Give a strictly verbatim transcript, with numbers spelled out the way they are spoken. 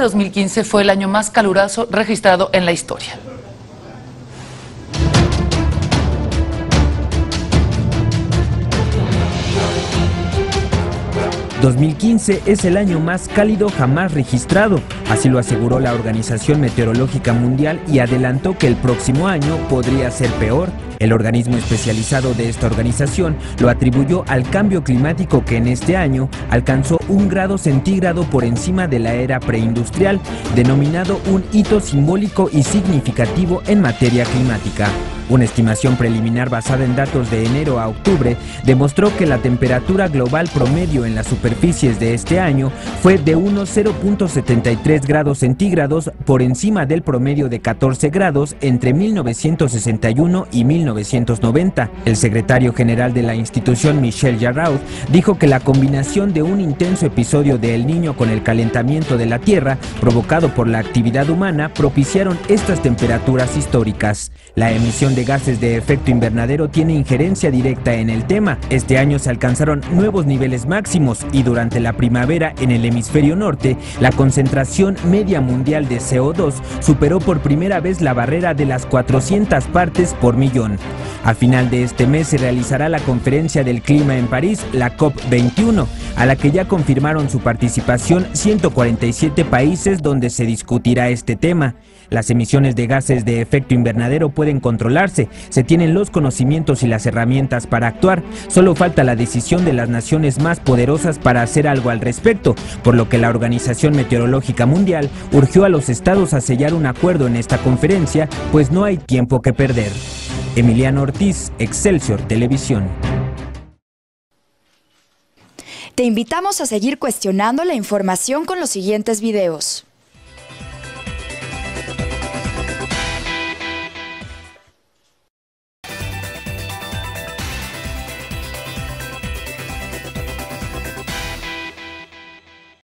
dos mil quince fue el año más caluroso registrado en la historia. dos mil quince es el año más cálido jamás registrado, así lo aseguró la Organización Meteorológica Mundial y adelantó que el próximo año podría ser peor. El organismo especializado de esta organización lo atribuyó al cambio climático que en este año alcanzó un grado centígrado por encima de la era preindustrial, denominado un hito simbólico y significativo en materia climática. Una estimación preliminar basada en datos de enero a octubre demostró que la temperatura global promedio en las superficies de este año fue de unos cero punto setenta y tres grados centígrados por encima del promedio de catorce grados entre mil novecientos sesenta y uno y mil novecientos noventa. El secretario general de la institución, Michel Jarraud, dijo que la combinación de un intenso episodio de El Niño con el calentamiento de la Tierra provocado por la actividad humana propiciaron estas temperaturas históricas. La emisión de gases de efecto invernadero tiene injerencia directa en el tema. Este año se alcanzaron nuevos niveles máximos y durante la primavera en el hemisferio norte, la concentración media mundial de C O dos superó por primera vez la barrera de las cuatrocientas partes por millón. A final de este mes se realizará la Conferencia del Clima en París, la COP veintiuno, a la que ya confirmaron su participación ciento cuarenta y siete países donde se discutirá este tema. Las emisiones de gases de efecto invernadero pueden controlarse, se tienen los conocimientos y las herramientas para actuar, solo falta la decisión de las naciones más poderosas para hacer algo al respecto, por lo que la Organización Meteorológica Mundial urgió a los estados a sellar un acuerdo en esta conferencia, pues no hay tiempo que perder. Emiliano Ortiz, Excelsior Televisión. Te invitamos a seguir cuestionando la información con los siguientes videos.